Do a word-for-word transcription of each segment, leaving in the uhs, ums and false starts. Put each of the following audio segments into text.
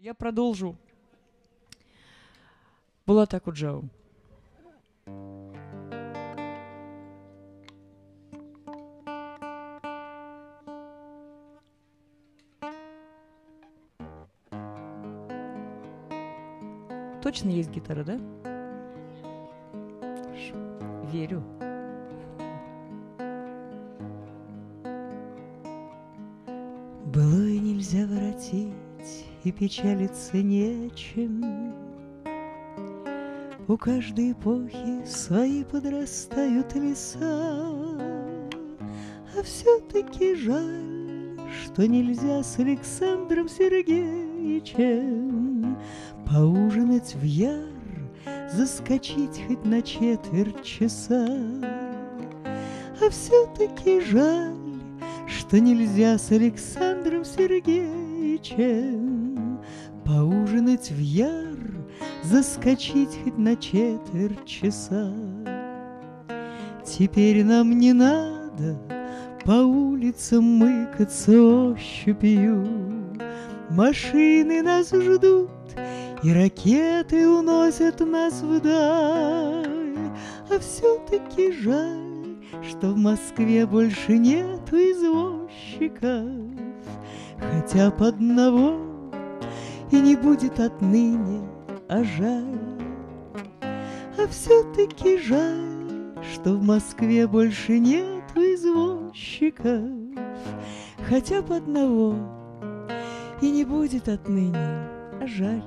Я продолжу. Булат Акуджава. Точно есть гитара, да? Хорошо. Верю. Былое нельзя воротить, и печалиться нечем. У каждой эпохи свои подрастают леса, а все-таки жаль, что нельзя с Александром Сергеевичем поужинать в яр, заскочить хоть на четверть часа. А все-таки жаль, что нельзя с Александром Сергеевичем поужинать в яр, заскочить хоть на четверть часа. Теперь нам не надо по улицам мыкаться ощупью. Машины нас ждут, и ракеты уносят нас вдаль. А все-таки жаль, что в Москве больше нету извозчиков, хотя б одного и не будет отныне, а жаль. А все-таки жаль, что в Москве больше нету извозчиков, хотя б одного и не будет отныне, а жаль.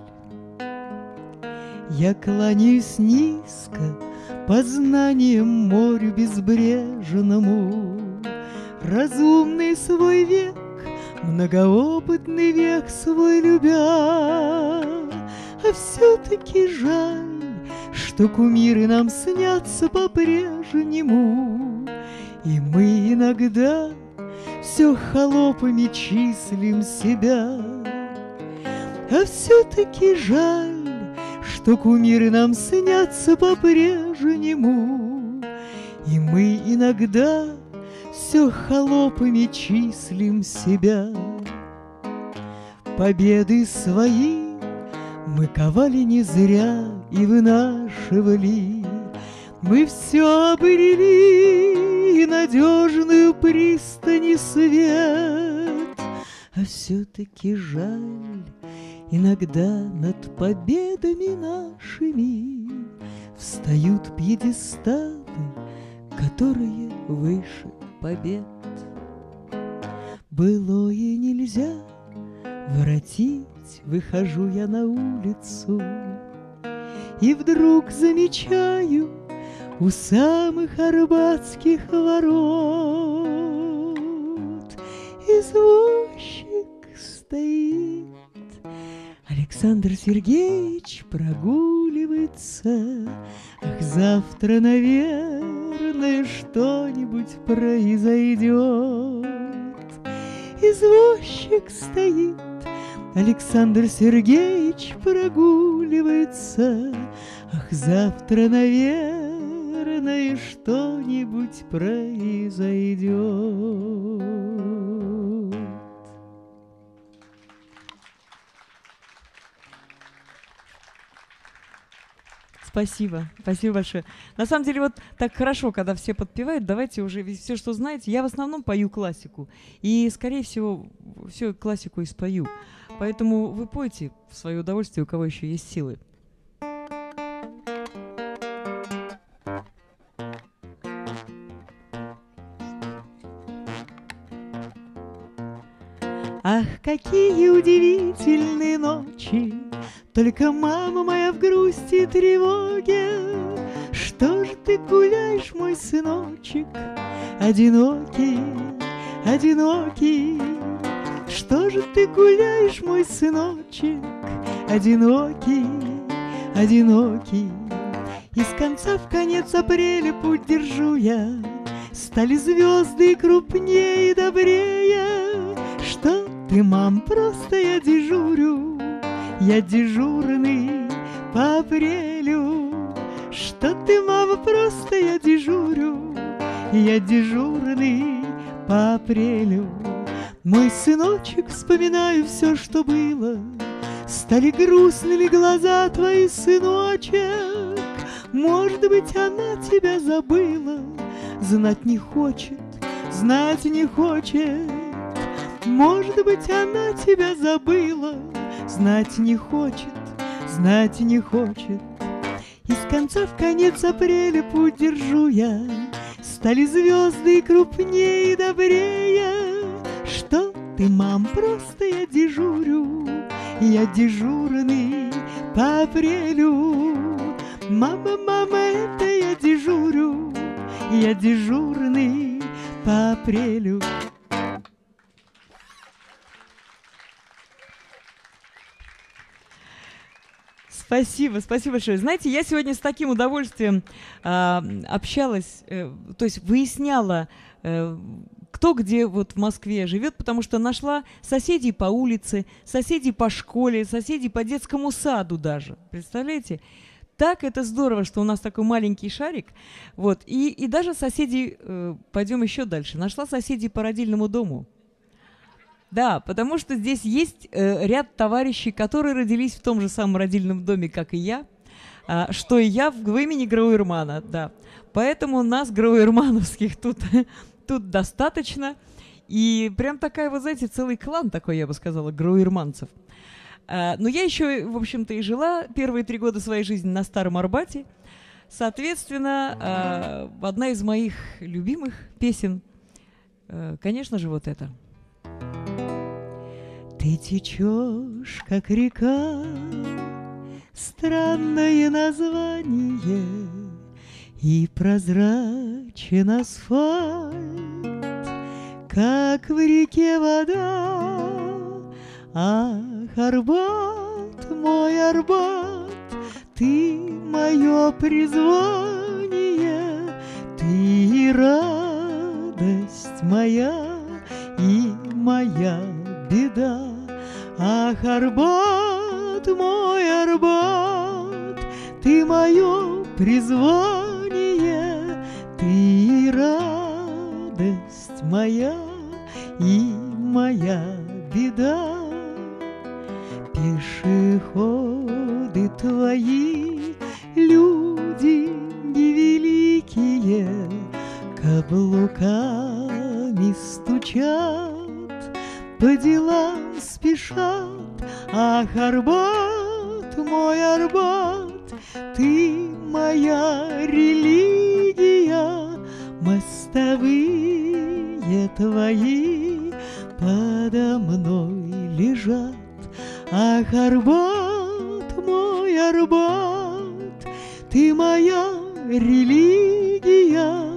Я кланяюсь низко познанием морю безбрежному, разумный свой век, многоопытный век свой любя. А все-таки жаль, что кумиры нам снятся по-прежнему, и мы иногда все холопами числим себя. А все-таки жаль, что кумиры нам снятся по-прежнему, и мы иногда все холопами числим себя. Победы свои мы ковали не зря и вынашивали, мы все обрели и надежную пристань и свет. А все-таки жаль, иногда над победами нашими встают пьедесталы, которые выше побед. Былое нельзя воротить, выхожу я на улицу, и вдруг замечаю у самых арбатских ворот извозчик стоит. Александр Сергеевич прогуливается. Ах, завтра, наверное, что-нибудь произойдет. Извозчик стоит, Александр Сергеевич прогуливается. Ах, завтра, наверное, что-нибудь произойдет. Спасибо, спасибо большое. На самом деле, вот так хорошо, когда все подпевают. Давайте уже все, что знаете. Я в основном пою классику. И, скорее всего, всю классику и спою. Поэтому вы пойте в свое удовольствие, у кого еще есть силы. Ах, какие удивительные ночи! Только мама моя в грусти и тревоге. Что ж ты гуляешь, мой сыночек, одинокий, одинокий? Что же ты гуляешь, мой сыночек, одинокий, одинокий? Из конца в конец апреля путь держу я, стали звезды крупнее и добрее. Что ты, мам, просто я дежурю, я дежурный по апрелю. Что ты, мама, просто я дежурю, я дежурный по апрелю. Мой сыночек, вспоминаю все, что было, Стали грустными глаза твои, сыночек. Может быть, она тебя забыла, знать не хочет, знать не хочет. Может быть, она тебя забыла, знать не хочет, знать не хочет. Из конца в конец апреля путь держу я, стали звезды крупнее и добрее. Что ты, мам, просто я дежурю, я дежурный по апрелю. Мама, мама, это я дежурю, я дежурный по апрелю. Спасибо, спасибо большое. Знаете, я сегодня с таким удовольствием э, общалась, э, то есть выясняла, э, кто где вот в Москве живет, потому что нашла соседей по улице, соседей по школе, соседей по детскому саду даже. Представляете? Так это здорово, что у нас такой маленький шарик. Вот. И, и даже соседей, э, пойдем еще дальше, нашла соседей по родильному дому. Да, потому что здесь есть э, ряд товарищей, которые родились в том же самом родильном доме, как и я, э, что и я в, в имени Грауэрмана, да. Поэтому нас, грауэрмановских, тут, тут достаточно. И прям такая, вот знаете, целый клан такой, я бы сказала, грауэрманцев. Э, но я еще, в общем-то, и жила первые три года своей жизни на Старом Арбате. Соответственно, э, одна из моих любимых песен, э, конечно же, вот эта. Ты течешь, как река, странное название, и прозрачен асфальт, как в реке вода. Ах, Арбат, мой Арбат, ты мое призвание, ты и радость моя, и моя беда. Ах, Арбат, мой Арбат, ты мое призвание, ты и радость моя, и моя беда. Пешеходы твои, люди невеликие, каблуками стучат, по делам спешат. Ах, Арбат, мой Арбат, ты моя религия, мостовые твои подо мной лежат. Ах, Арбат, мой Арбат, ты моя религия,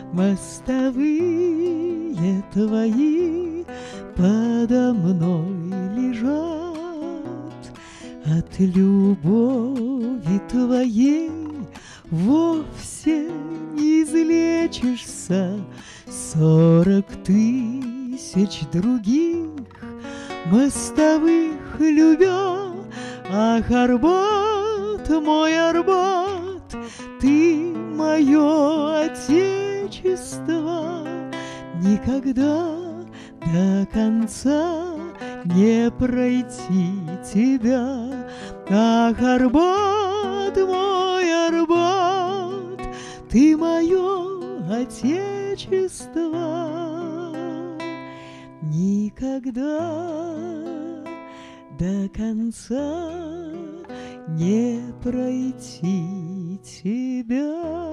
мостовые твои подо мной лежат. От любови твоей вовсе не излечишься, сорок тысяч других мостовых любя. Ах, Арбат, мой Арбат, ты мое отечество, никогда до конца не пройти тебя. Ах, Арбат, мой Арбат, ты мое отечество, никогда до конца не пройти тебя.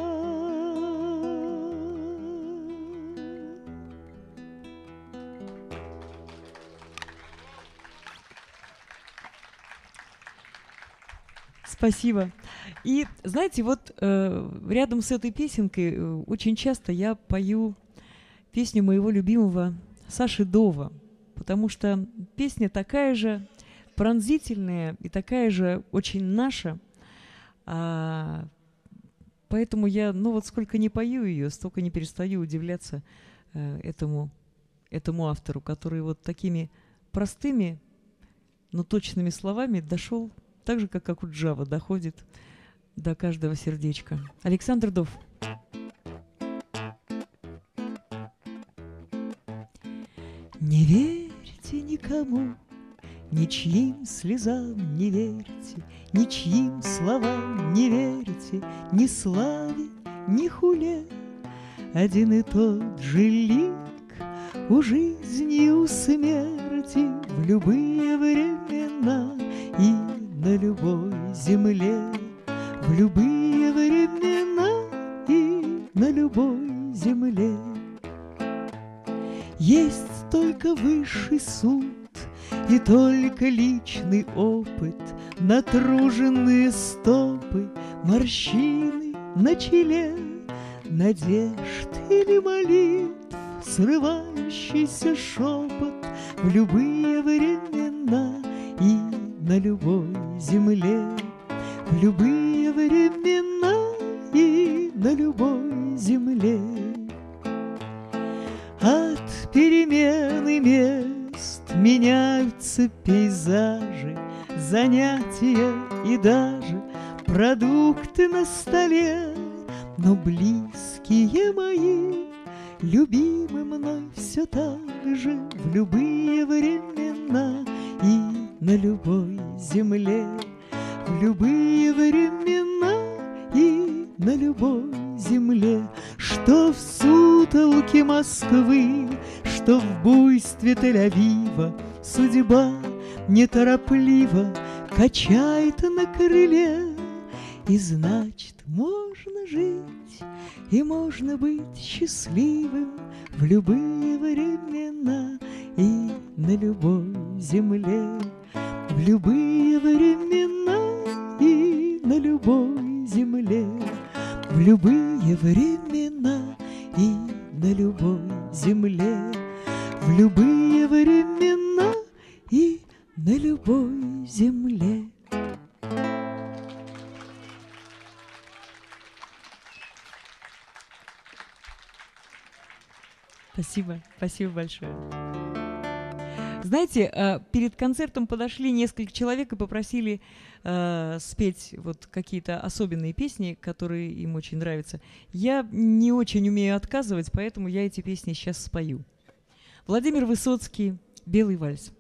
Спасибо. И знаете, вот э, рядом с этой песенкой э, очень часто я пою песню моего любимого Саши Дова, потому что песня такая же пронзительная и такая же очень наша. А, поэтому я, ну вот сколько не пою ее, столько не перестаю удивляться э, этому, этому автору, который вот такими простыми, но точными словами дошел так же, как Акуджава доходит до каждого сердечка. Александр Дов. Не верьте никому, Ничьим слезам не верьте, ничьим словам не верьте, ни славе, ни хуле. Один и тот же лик у жизни и у смерти в любые времена и на любой земле, в любые времена и на любой земле. Есть только высший суд и только личный опыт, натруженные стопы, морщины на челе, надежд или молитв, срывающийся шепот в любые времена и на любой земле, в любые времена и на любой земле. От перемены мест меняются пейзажи, занятия и даже продукты на столе, но близкие мои, любимы мной все так же в любые времена и на любой земле, в любые времена и на любой земле. Что в сутолке Москвы, что в буйстве Тель-Авива, судьба неторопливо качает на крыле, и значит, можно жить и можно быть счастливым в любые времена и на любой земле, в любые времена и на любой земле, в любые времена и на любой земле, в любые времена и на любой земле. Спасибо, спасибо большое. Знаете, перед концертом подошли несколько человек и попросили э, спеть вот какие-то особенные песни, которые им очень нравятся. Я не очень умею отказывать, поэтому я эти песни сейчас спою. Владимир Высоцкий, «Белый вальс».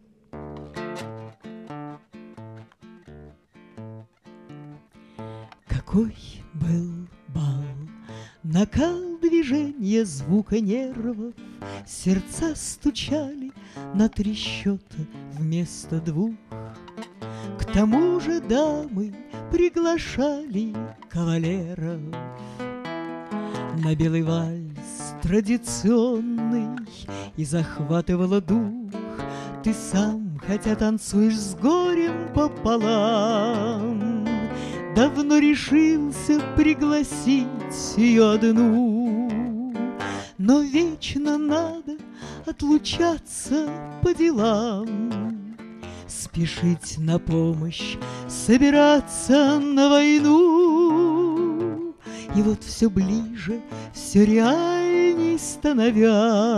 Какой был бал, накал движения, звука нервов, сердца стучали на три счета вместо двух. К тому же дамы приглашали кавалеров на белый вальс традиционный, и захватывала дух. Ты сам, хотя танцуешь с горем пополам, давно решился пригласить ее одну, но вечно надо отлучаться по делам, спешить на помощь, собираться на войну. И вот все ближе, все реальней становясь,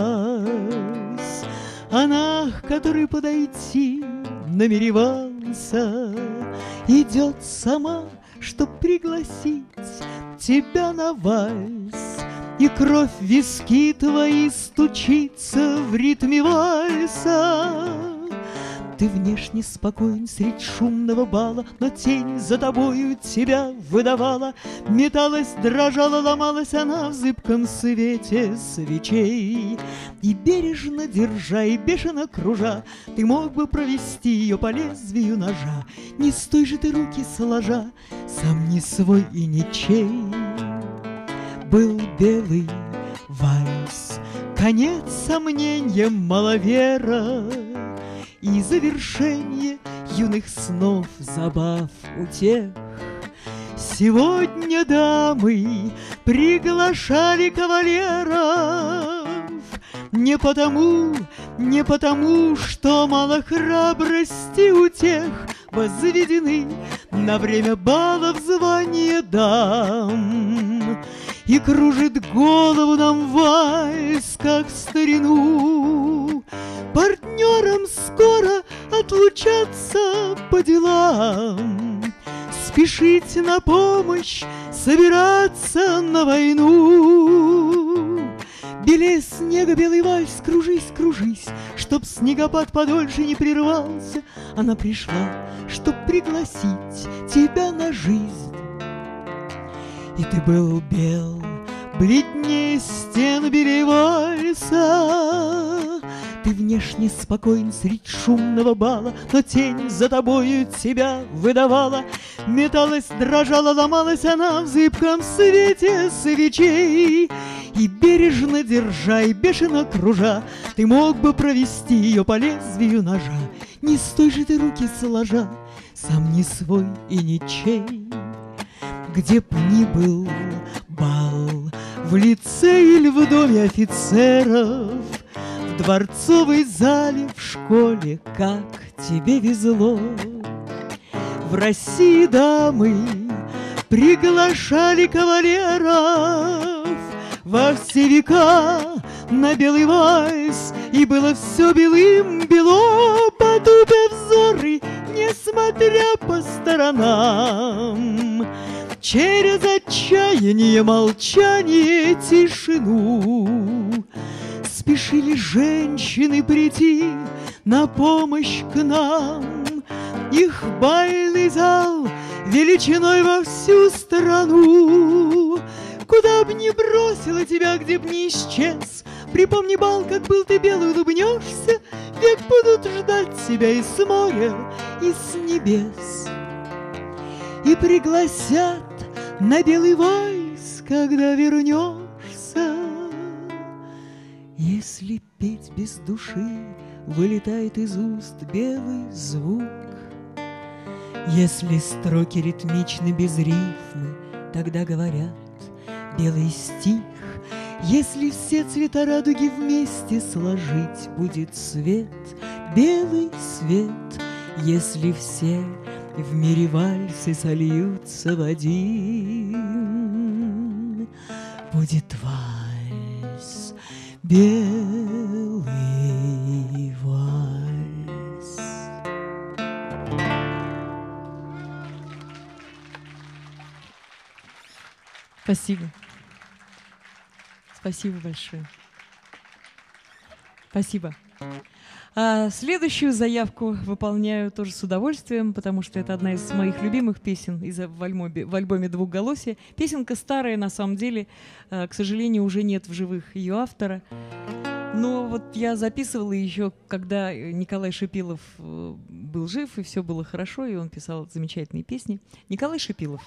она, к которой подойти намеревался, идет сама, чтоб пригласить тебя на вальс, и кровь в виски твои стучится в ритме вальса. Ты внешне спокоен средь шумного бала, но тень за тобою тебя выдавала. Металась, дрожала, ломалась она в зыбком свете свечей. И бережно держа, и бешено кружа, ты мог бы провести ее по лезвию ножа. Не стой же ты руки сложа, сам не свой и ничей. Был белый вальс, конец сомнениям маловера, и завершение юных снов, забав, утех. Сегодня дамы приглашали кавалеров не потому, не потому, что мало храбрости у тех, возведены на время балов звания дам. И кружит голову нам вальс, как в старину. Партнерам скоро отлучаться по делам, спешить на помощь, собираться на войну. Белее снега белый вальс, кружись, кружись, чтоб снегопад подольше не прервался, она пришла, чтоб пригласить тебя на жизнь. И ты был бел, бледнее стен Белевальса. Ты внешне спокоен средь шумного бала, но тень за тобою тебя выдавала. Металась, дрожала, ломалась она в зыбком свете свечей. И бережно держа, и бешено кружа, ты мог бы провести ее по лезвию ножа. Не с той же ты руки сложа, сам не свой и ничей. Где б ни был бал, в лицее или в доме офицеров, в дворцовой зале, в школе, как тебе везло. В России дамы приглашали кавалеров во все века на белый вальс, и было все белым-бело, потупя взоры, несмотря по сторонам. Через отчаяние, молчание, тишину спешили женщины прийти на помощь к нам. Их бальный зал величиной во всю страну. Куда б ни бросила тебя, где б ни исчез, припомни бал, как был ты белый, улыбнешься, век будут ждать тебя и с моря, и с небес. И пригласят на белый вальс, когда вернешься. Если петь без души, вылетает из уст белый звук. Если строки ритмичны без рифмы, тогда говорят белый стих. Если все цвета радуги вместе сложить, будет свет, белый свет. Если все в мире вальсы сольются в один, будет вальс, белый вальс. Спасибо. Спасибо большое. Спасибо. А следующую заявку выполняю тоже с удовольствием, потому что это одна из моих любимых песен из, в, альбоме, в альбоме «Двухголосие». Песенка старая, на самом деле, к сожалению, уже нет в живых ее автора. Но вот я записывала еще, когда Николай Шипилов был жив, и все было хорошо, и он писал замечательные песни. Николай Шипилов.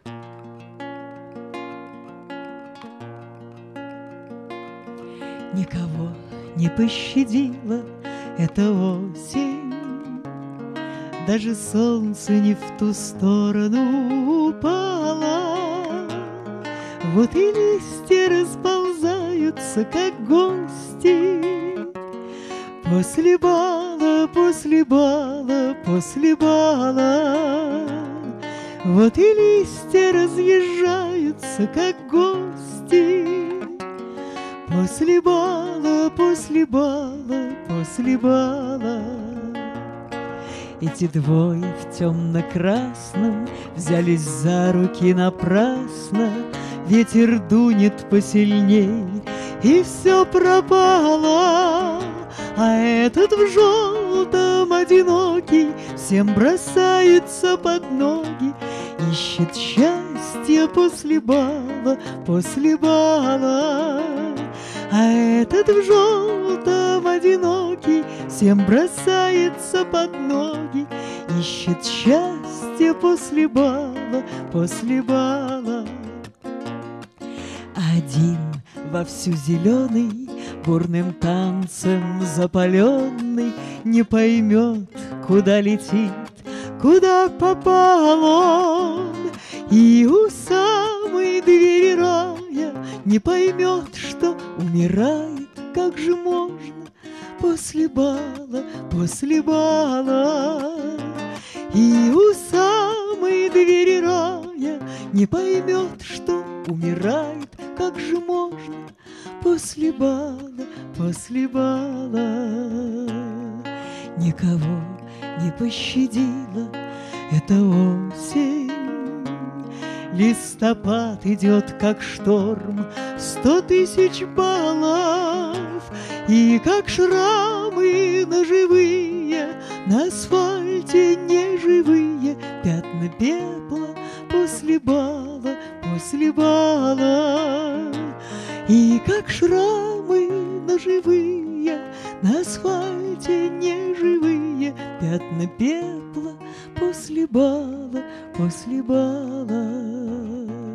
Никого не пощадила эта осень, даже солнце не в ту сторону упало. Вот и листья расползаются, как гости, после бала, после бала, после бала. Вот и листья разъезжаются, как гости, после бала, после бала, после бала. Эти двое в темно-красном взялись за руки напрасно. Ветер дунет посильней, и все пропало. А этот в желтом одинокий всем бросается под ноги, ищет счастье после бала, после бала. А этот в желтом одинокий всем бросается под ноги, ищет счастье после бала, после бала. Один вовсю зеленый, бурным танцем запаленный, не поймет, куда летит, куда попал он. И у самой двери рая не поймет, что умирает, как же можно после бала, после бала. И у самой двери рая не поймет, что умирает, как же можно после бала, после бала. Никого не пощадила эта осень. Листопад идет, как шторм, сто тысяч баллов, и как шрамы ножевые на асфальте асфальте неживые пятна пепла после бала, после бала. И как шрамы ножевые на асфальте неживые пятна пепла после бала, после бала.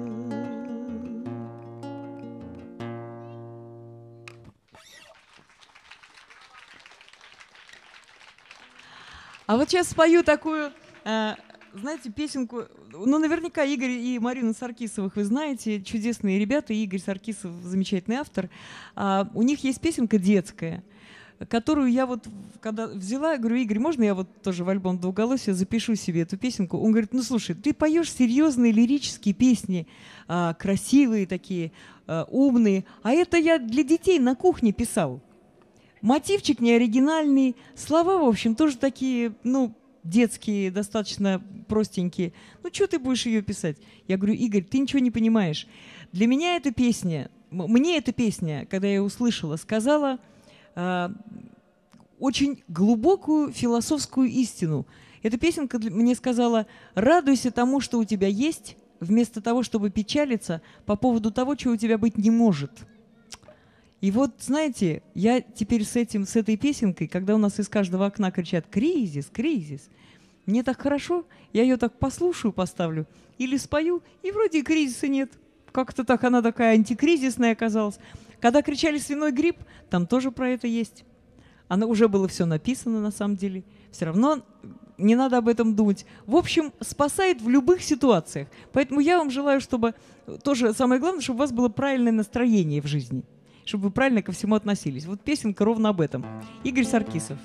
А вот сейчас спою такую, э, знаете, песенку, ну, наверняка Игорь и Марина Саркисовых вы знаете, чудесные ребята, Игорь Саркисов замечательный автор. А, у них есть песенка детская, которую я вот, когда взяла, я говорю: Игорь, можно я вот тоже в альбом «Двуголосие» запишу себе эту песенку? Он говорит: ну, слушай, ты поешь серьезные лирические песни, а, красивые такие, а, умные, а это я для детей на кухне писал. Мотивчик не оригинальный, слова, в общем, тоже такие, ну, детские, достаточно простенькие. Ну, что ты будешь ее писать? Я говорю: Игорь, ты ничего не понимаешь. Для меня эта песня, мне эта песня, когда я ее услышала, сказала э, очень глубокую философскую истину. Эта песенка мне сказала: радуйся тому, что у тебя есть, вместо того, чтобы печалиться по поводу того, чего у тебя быть не может. И вот, знаете, я теперь с этим, с этой песенкой, когда у нас из каждого окна кричат «кризис, кризис», мне так хорошо, я ее так послушаю, поставлю, или спою, и вроде и кризиса нет. Как-то так она такая антикризисная оказалась. Когда кричали «свиной грипп», там тоже про это есть. Оно уже было все написано на самом деле. Все равно не надо об этом думать. В общем, спасает в любых ситуациях. Поэтому я вам желаю, чтобы тоже самое главное, чтобы у вас было правильное настроение в жизни, чтобы вы правильно ко всему относились. Вот песенка ровно об этом. Игорь Саркисов.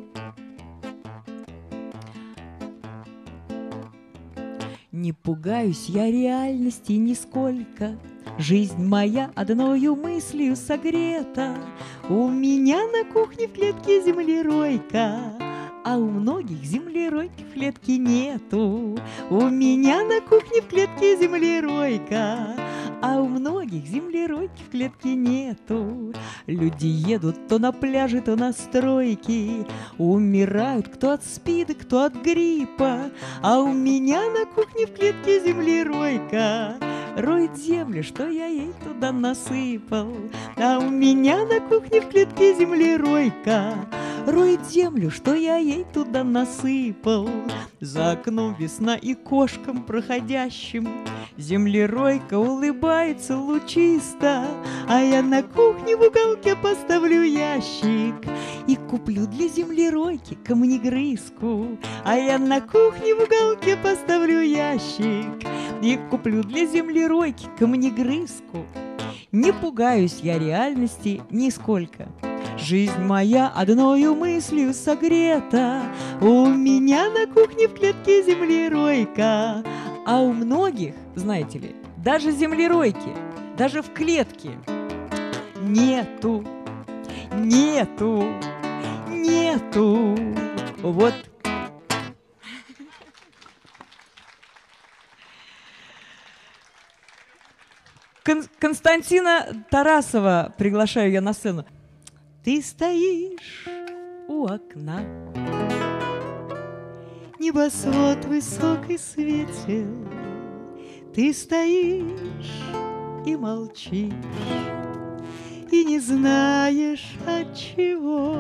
Не пугаюсь я реальности нисколько, жизнь моя одною мыслью согрета. У меня на кухне в клетке землеройка, а у многих землеройки в клетке нету. У меня на кухне в клетке землеройка, а у многих землеройки в клетке нету. Люди едут то на пляже, то на стройке, умирают кто от спида, кто от гриппа. А у меня на кухне в клетке землеройка роет землю, что я ей туда насыпал. А у меня на кухне в клетке землеройка роет землю, что я ей туда насыпал. За окном весна и кошкам проходящим землеройка улыбается лучисто. А я на кухне в уголке поставлю ящик и куплю для землеройки камнегрызку. А я на кухне в уголке поставлю ящик и куплю для землеройки камнегрызку. Не пугаюсь я реальности нисколько, жизнь моя одною мыслью согрета. У меня на кухне в клетке землеройка, а у многих, знаете ли, даже землеройки, даже в клетке нету, нету, нету. Вот. Кон- Константина Тарасова приглашаю я на сцену. Ты стоишь у окна, небосвод высокий светил, ты стоишь и молчишь, и не знаешь отчего,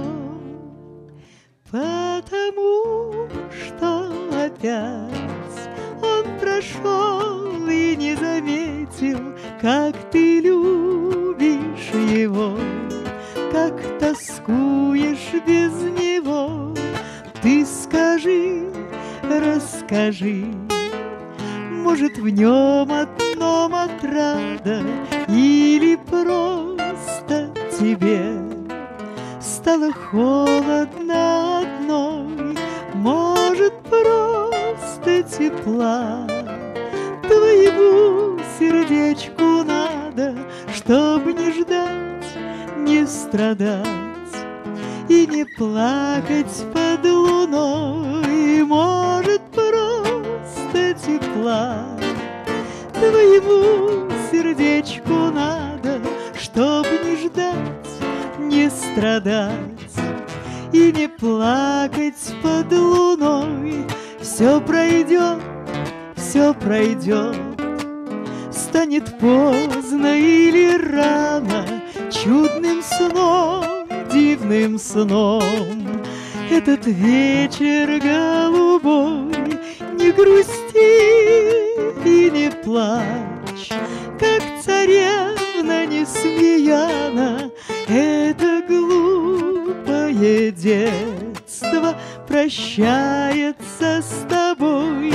потому что опять он прошел и не заметил, как ты любишь его, как тоскуешь без него. Ты скажи, расскажи, может, в нем одном отрада, или просто тебе стало холодно одной, может, просто тепла твоему сердечку надо, чтоб не ждать, не страдать и не плакать под луной. Может, просто тепла твоему сердечку надо, чтоб не ждать, не страдать и не плакать под луной. Все пройдет, все пройдет, станет поздно или рано, чудным сном, дивным сном. Этот вечер голубой, не грусти и не плачь, как царевна Несмеяна. Это глупое детство прощается с тобой.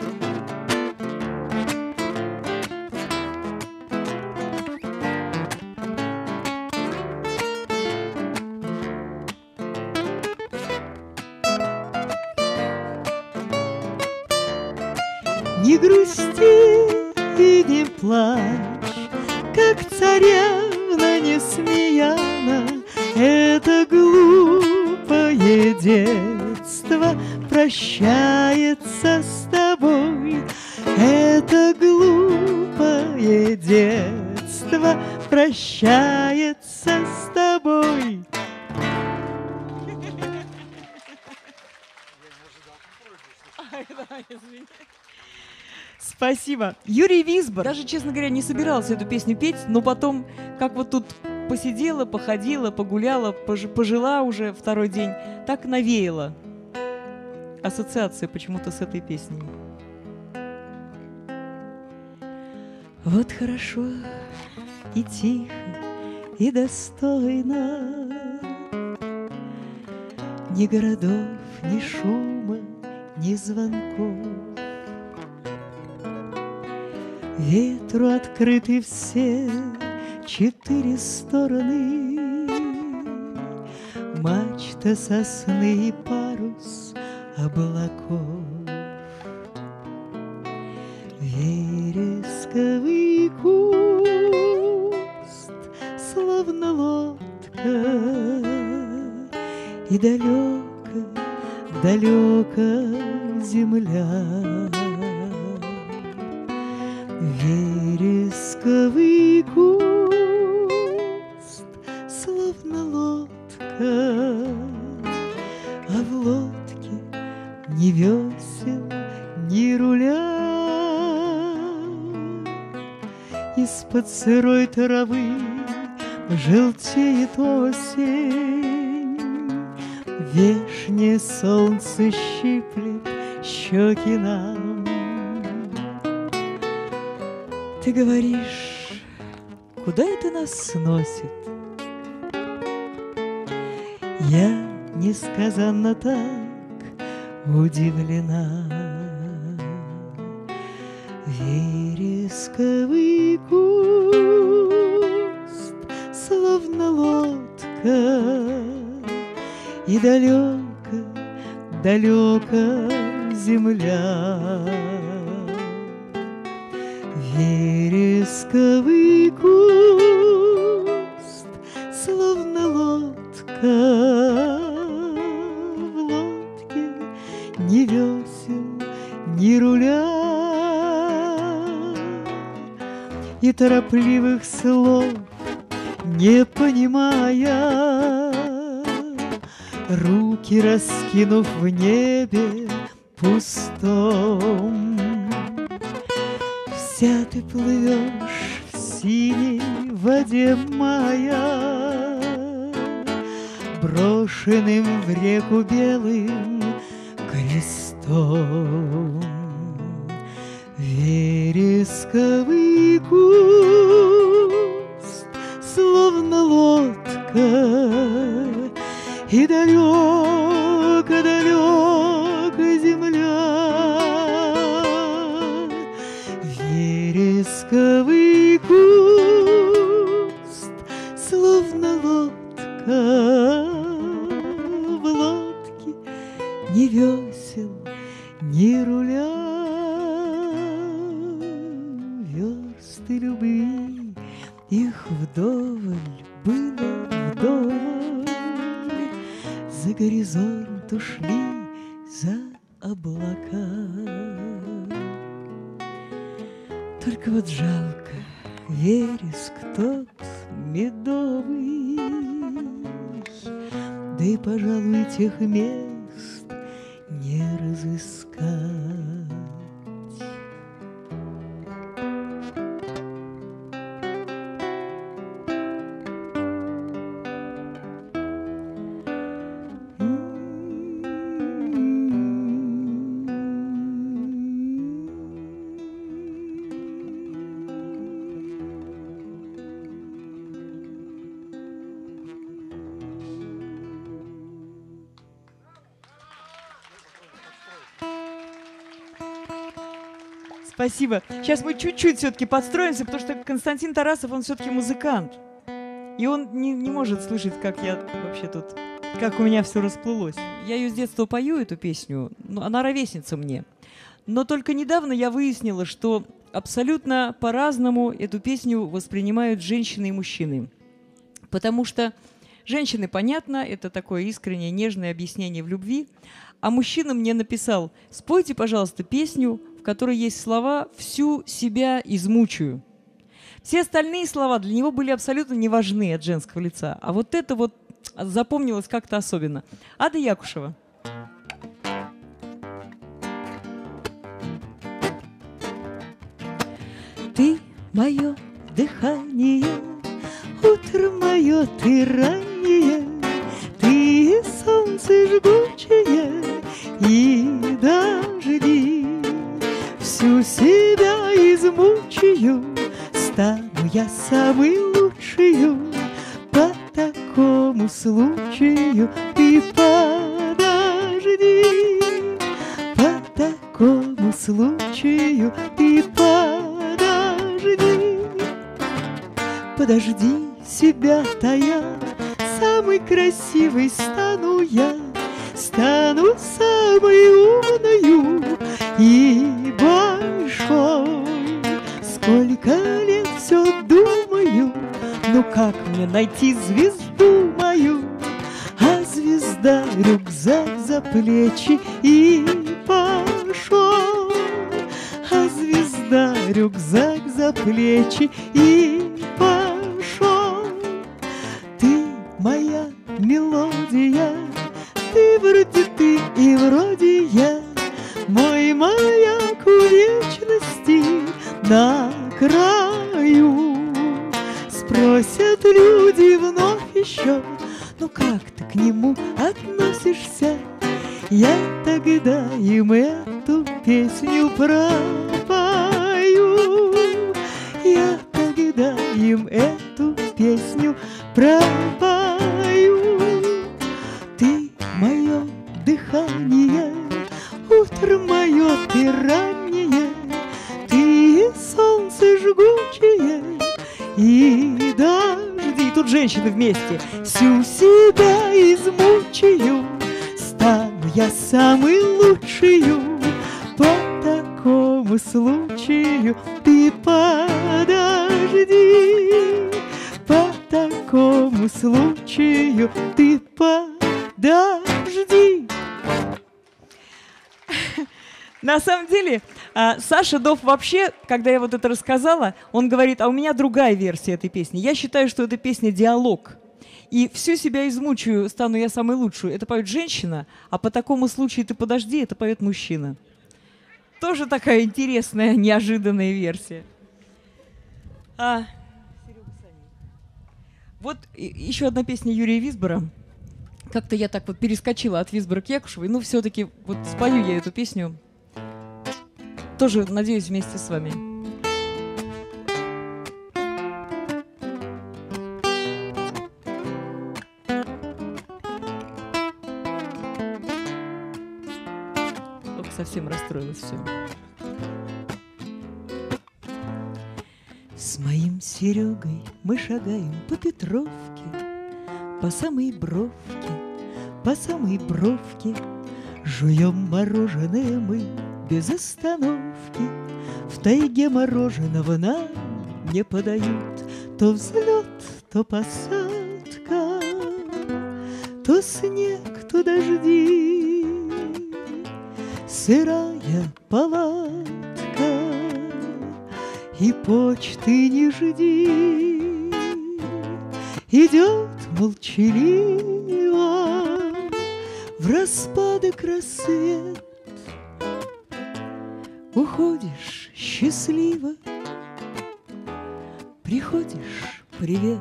Не грусти и не плачь, как царевна Несмеяна. Это глупое детство прощается с тобой. Это глупое детство прощается с тобой. Спасибо. Юрий Висбор. Даже, честно говоря, не собирался эту песню петь, но потом, как вот тут посидела, походила, погуляла, пож- пожила уже второй день, так навеяла. Ассоциация почему-то с этой песней. Вот хорошо и тихо, и достойно, ни городов, ни шума, ни звонков. Ветру открыты все четыре стороны, мачта сосны и парус облаков. Вересковый куст, словно лодка, и далеко, далеко земля. Вересковый куст, словно лодка, а в лодке ни весел, ни руля. Из-под сырой травы желтеет осень, вешнее солнце щиплет щеки нам. Ты говоришь, куда это нас сносит? Я несказанно так удивлена. Вересковый куст, словно лодка, и далеко, далеко земля. Вересковый куст, словно лодка, в лодке ни весел, ни руля. И торопливых слов не понимая, руки раскинув в небе пустом, вся ты плывешь в синей воде мая, брошенным в реку белым крестом. Вересковый куст, словно лодка, и далеко, далеко земля. Вересковый куст, словно лодка, в лодке ни весел, ни руля. Версты любви, их вдоволь было вдоволь, за горизонт ушли за облака. Только вот жалко, вереск тот медовый, да и, пожалуй, тех мест не разыскать. Спасибо. Сейчас мы чуть-чуть все-таки подстроимся, потому что Константин Тарасов, он все-таки музыкант. И он не, не может слышать, как я вообще тут, как у меня все расплылось. Я ее с детства пою, эту песню, ну, она ровесница мне. Но только недавно я выяснила, что абсолютно по-разному эту песню воспринимают женщины и мужчины. Потому что женщины, понятно, это такое искреннее, нежное объяснение в любви. А мужчина мне написал: спойте, пожалуйста, песню, в которой есть слова «всю себя измучаю». Все остальные слова для него были абсолютно не важны от женского лица. А вот это вот запомнилось как-то особенно. Ада Якушева. Ты мое дыхание, утро мое ты раннее, ты солнце жгучее и дожди. Всю себя измучаю, стану я самый лучший. По такому случаю ты подожди, по такому случаю ты подожди. Подожди, себя тая, самый красивый стану я, стану самой умною и большой. Сколько лет все думаю, ну как мне найти звезду мою? А звезда рюкзак за плечи и пошел. А звезда рюкзак за плечи и пошел. Ты моя мелодия, ты вроде ты и вроде я, мой маяк у вечности на краю. Спросят люди вновь еще, ну как ты к нему относишься? Я тогда им эту песню пропою. Я тогда им эту песню пропою. Ты мое дыхание, утро мое ты раннее, ты солнце жгучее и дожди. Тут женщины вместе. Всю себя измучаю, стану я самый лучший. По такому случаю ты подожди, по такому случаю ты подожди. На самом деле, Саша Дов вообще, когда я вот это рассказала, он говорит: а у меня другая версия этой песни. Я считаю, что эта песня диалог. И всю себя измучаю, стану я самой лучшей. Это поет женщина, а по такому случаю ты подожди, это поет мужчина. Тоже такая интересная, неожиданная версия. А, вот еще одна песня Юрия Висбора. Как-то я так вот перескочила от Висбора к Якушевой. Ну, все-таки вот спою я эту песню. Тоже, надеюсь, вместе с вами. Ох, совсем расстроилась все. С моим Серегой мы шагаем по Петровке, по самой бровке, по самой бровке. Жуем мороженое мы без остановки. В тайге мороженого нам не подают. То взлет, то посадка, то снег, то дожди. Сырая палатка, и почты не жди. Идет молчаливо в распадок рассвет. Уходишь счастливо, приходишь привет.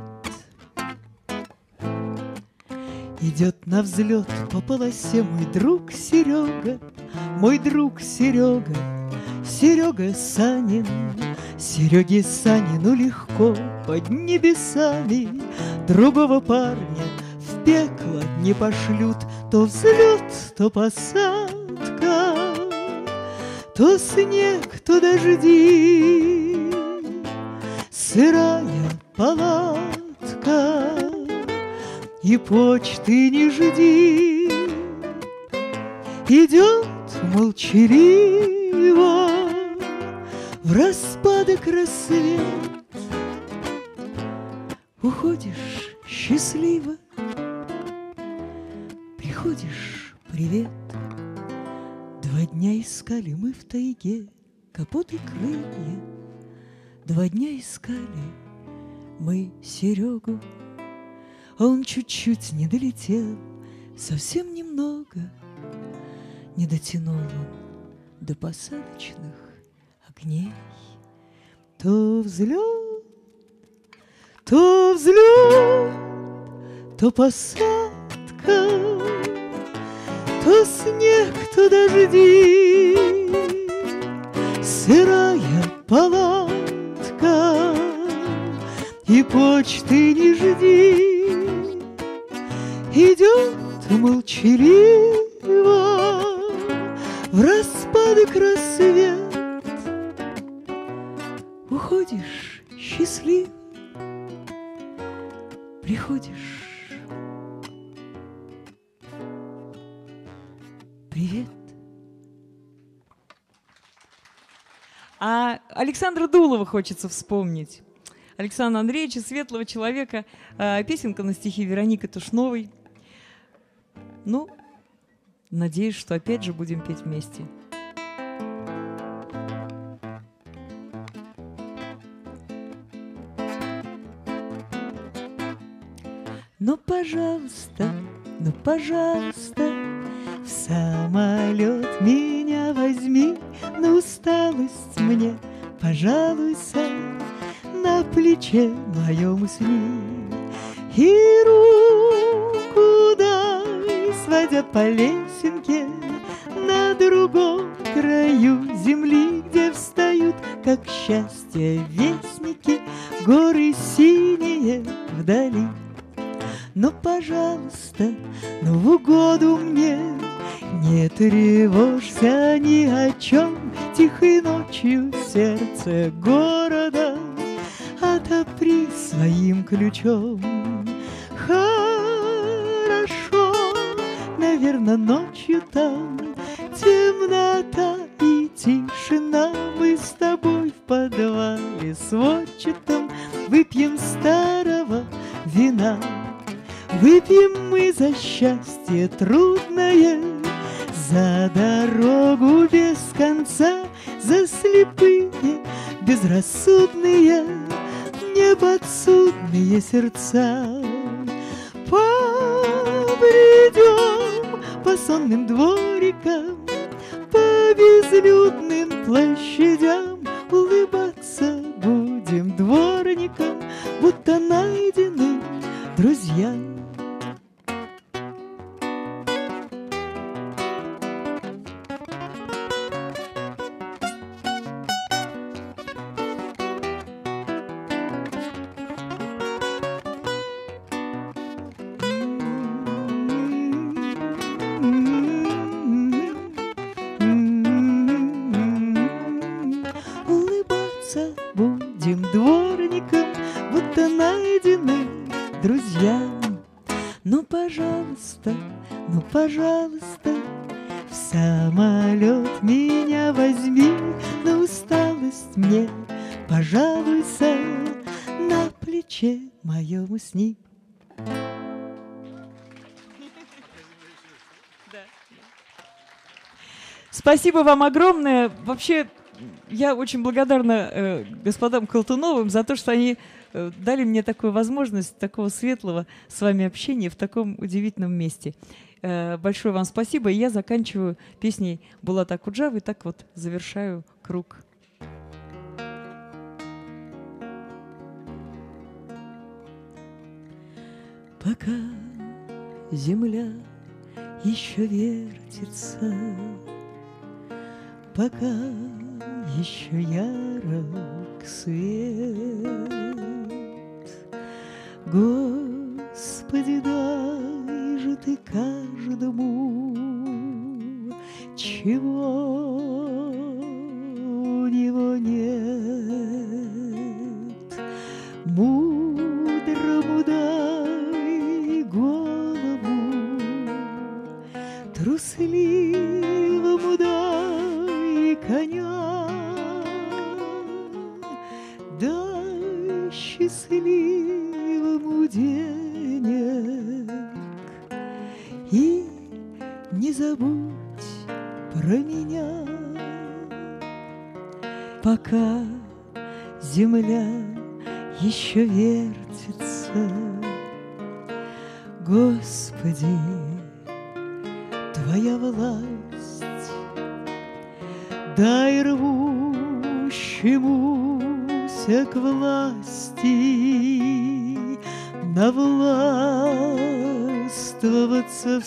Идет на взлет по полосе мой друг Серега, мой друг Серега, Серега Санин. Сереге Санину легко под небесами, другого парня в пекло не пошлют. То взлет, то посадка, То снег, то дожди, сырая палатка, и почты не жди. Идет молчаливо в распадок рассвет. Уходишь счастливо, приходишь привет. Два дня искали мы в тайге капот и крылья. Два дня искали мы Серегу, а он чуть-чуть не долетел, совсем немного. Не дотянул он до посадочных огней. То взлет, то взлет, то посадка, то снег, то дожди, сырая палатка, и почты не жди. Идет молчаливо в распадок рассвет. Уходишь счастлив, приходишь привет. А Александра Дулова хочется вспомнить. Александра Андреевича, светлого человека. Песенка на стихи Вероники Тушновой. Ну, надеюсь, что опять же будем петь вместе. Ну, пожалуйста, ну, пожалуйста, в самолет меня возьми, на усталость мне пожалуйся, на плече моем усни. И руку дай, сводя по лесенке на другом краю земли, где встают, как счастье, вестники, горы синие вдали. Но, пожалуйста, ну в угоду мне, не тревожься ни о чем, тихой ночью сердце города отопри своим ключом. Хорошо, наверно, ночью там темнота и тишина. Мы с тобой в подвале сводчатом выпьем старого вина. Выпьем мы за счастье трудное, за дорогу без конца, за слепые, безрассудные, неподсудные сердца. Побредем по сонным дворикам, по безлюдным площадям, улыбаться будем дворникам, будто найдены друзья. Будем дворником, будто найдены друзья. Ну, пожалуйста, ну, пожалуйста, в самолет меня возьми, на усталость мне пожалуйся, на плече моем усни. Спасибо вам огромное. Вообще, я очень благодарна э, господам Колтуновым за то, что они э, дали мне такую возможность, такого светлого с вами общения в таком удивительном месте. Э, большое вам спасибо. И я заканчиваю песней Булата Акуджавы, и так вот завершаю круг. Пока земля еще вертится, пока еще ярок свет, Господи, дай же ты каждому чего милому денег. И не забудь про меня, пока земля еще вертится. Господи, Твоя власть, дай рвущемуся к власти навластвоваться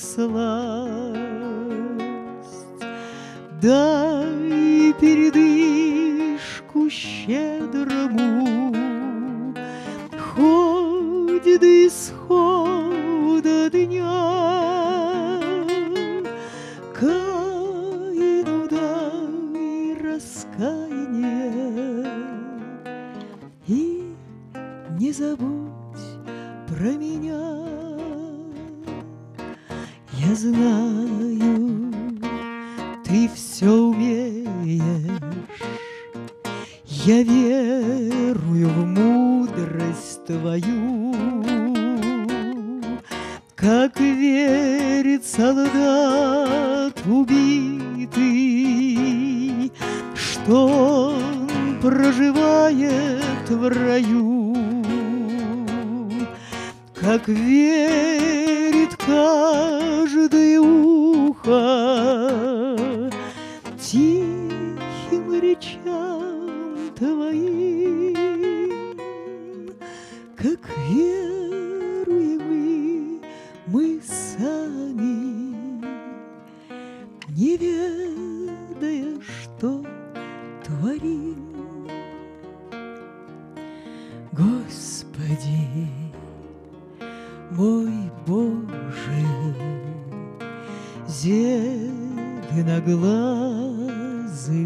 всласть. Дай передышку щедрому, хоть до исхода дня. Каину дай раскаяние, и не забудь про меня. Я знаю, Ты все умеешь, я верую в мудрость Твою, как верит солдат убитый, что он проживает в раю, как верит каждое ухо тихим речам Твоим, как веруем и мы сами, не ведая, что творим. Господи, мой Боже, зеленоглазый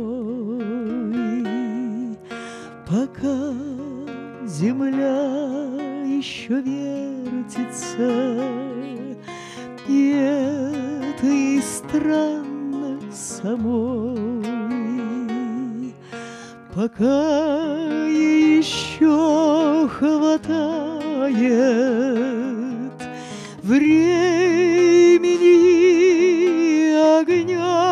мой, пока земля еще вертится, и это и странно самой, пока еще хватает времени и огня,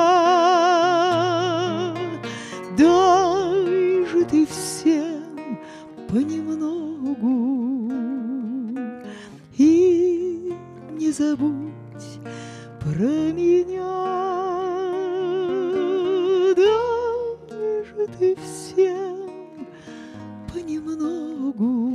дай же Ты всем понемногу, и не забудь про меня. Дай же Ты всем понемногу,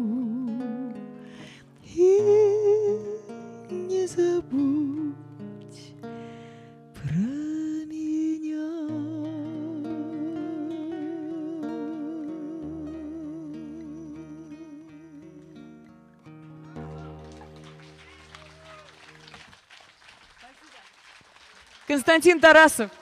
и не забудь про меня. Константин Тарасов.